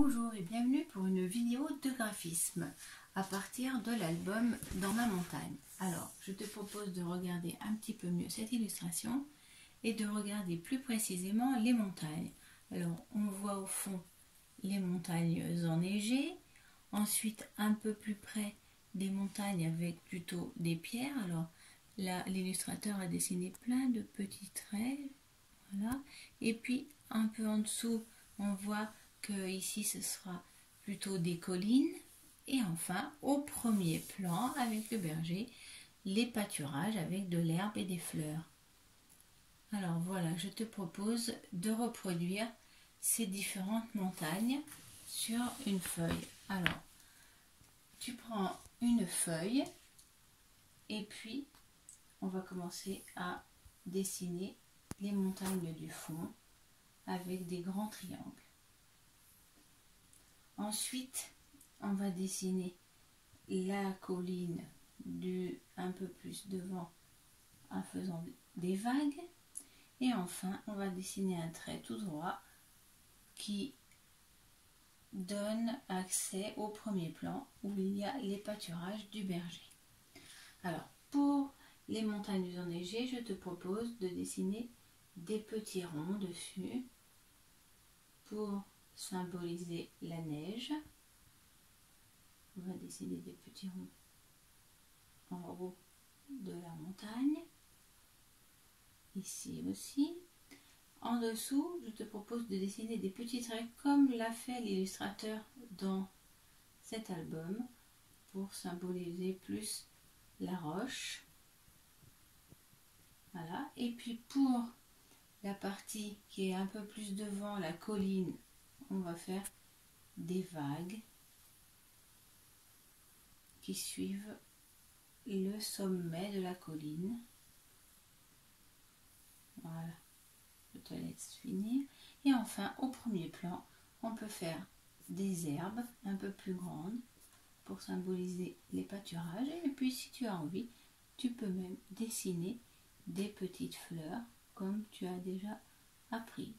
Bonjour et bienvenue pour une vidéo de graphisme à partir de l'album Dans la montagne. Alors, je te propose de regarder un petit peu mieux cette illustration et de regarder plus précisément les montagnes. Alors, on voit au fond les montagnes enneigées, ensuite un peu plus près des montagnes avec plutôt des pierres. Alors là, l'illustrateur a dessiné plein de petits traits, voilà. Et puis un peu en dessous, on voit que ici ce sera plutôt des collines. Et enfin, au premier plan, avec le berger, les pâturages avec de l'herbe et des fleurs. Alors voilà, je te propose de reproduire ces différentes montagnes sur une feuille. Alors, tu prends une feuille et puis on va commencer à dessiner les montagnes du fond avec des grands triangles. Ensuite, on va dessiner la colline un peu plus devant en faisant des vagues. Et enfin, on va dessiner un trait tout droit qui donne accès au premier plan où il y a les pâturages du berger. Alors, pour les montagnes enneigées, je te propose de dessiner des petits ronds dessus pour symboliser la neige. On va dessiner des petits ronds en haut de la montagne, ici aussi. En dessous, je te propose de dessiner des petits traits comme l'a fait l'illustrateur dans cet album pour symboliser plus la roche. Voilà. Et puis pour la partie qui est un peu plus devant la colline, on va faire des vagues qui suivent le sommet de la colline. Voilà. Je te laisse finir. Et enfin, au premier plan, on peut faire des herbes un peu plus grandes pour symboliser les pâturages. Et puis, si tu as envie, tu peux même dessiner des petites fleurs comme tu as déjà appris.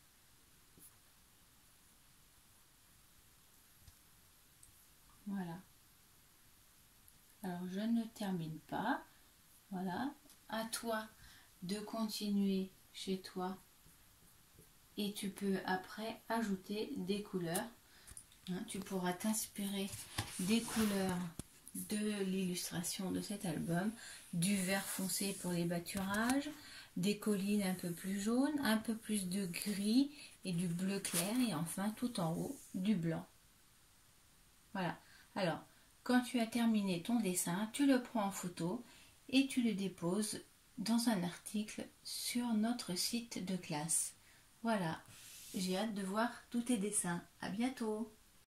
Voilà. Alors, je ne termine pas. Voilà. À toi de continuer chez toi. Et tu peux après ajouter des couleurs. Tu pourras t'inspirer des couleurs de l'illustration de cet album, du vert foncé pour les pâturages, des collines un peu plus jaunes, un peu plus de gris et du bleu clair et enfin tout en haut du blanc. Voilà. Alors, quand tu as terminé ton dessin, tu le prends en photo et tu le déposes dans un article sur notre site de classe. Voilà, j'ai hâte de voir tous tes dessins. À bientôt!